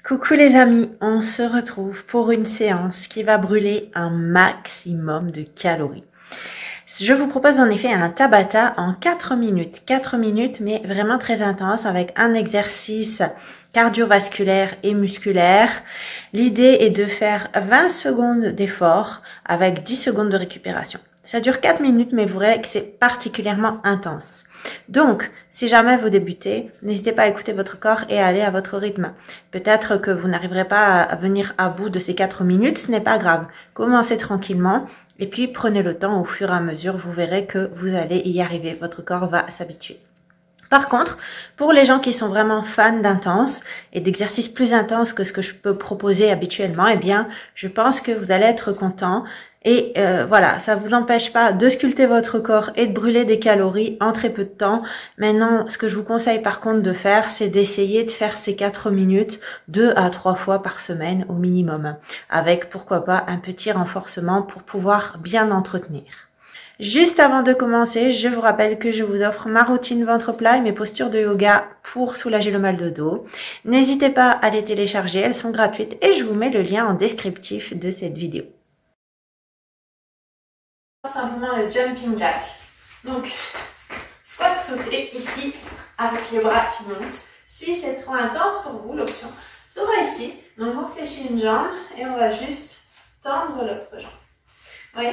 Coucou les amis, on se retrouve pour une séance qui va brûler un maximum de calories. Je vous propose en effet un Tabata en 4 minutes. 4 minutes mais vraiment très intense avec un exercice cardiovasculaire et musculaire. L'idée est de faire 20 secondes d'effort avec 10 secondes de récupération. Ça dure 4 minutes mais vous verrez que c'est particulièrement intense. Donc, si jamais vous débutez, n'hésitez pas à écouter votre corps et à aller à votre rythme. Peut-être que vous n'arriverez pas à venir à bout de ces 4 minutes, ce n'est pas grave. Commencez tranquillement et puis prenez le temps au fur et à mesure, vous verrez que vous allez y arriver, votre corps va s'habituer. Par contre, pour les gens qui sont vraiment fans d'intense et d'exercices plus intenses que ce que je peux proposer habituellement, eh bien, je pense que vous allez être content. Et voilà, ça vous empêche pas de sculpter votre corps et de brûler des calories en très peu de temps. Maintenant, ce que je vous conseille par contre de faire, c'est d'essayer de faire ces 4 minutes 2 à 3 fois par semaine au minimum. Avec, pourquoi pas, un petit renforcement pour pouvoir bien entretenir. Juste avant de commencer, je vous rappelle que je vous offre ma routine ventre plat et mes postures de yoga pour soulager le mal de dos. N'hésitez pas à les télécharger, elles sont gratuites et je vous mets le lien en descriptif de cette vidéo. Simplement le jumping jack. Donc, squat sauté ici avec les bras qui montent. Si c'est trop intense pour vous, l'option sera ici. Donc, on fléchit une jambe et on va juste tendre l'autre jambe. Vous voyez ?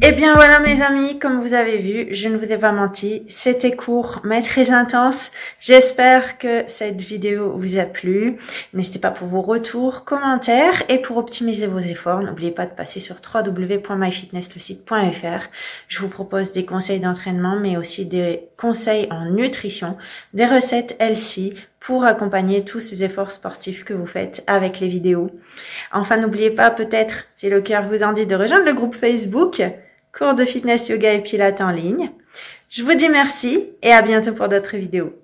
Et bien voilà mes amis, comme vous avez vu, je ne vous ai pas menti, c'était court mais très intense. J'espère que cette vidéo vous a plu. N'hésitez pas pour vos retours, commentaires et pour optimiser vos efforts, n'oubliez pas de passer sur www.myfitnesslesite.fr. Je vous propose des conseils d'entraînement mais aussi des conseils en nutrition, des recettes healthy pour accompagner tous ces efforts sportifs que vous faites avec les vidéos. Enfin, n'oubliez pas peut-être, si le cœur vous en dit, de rejoindre le groupe Facebook Cours de fitness, yoga et pilates en ligne. Je vous dis merci et à bientôt pour d'autres vidéos.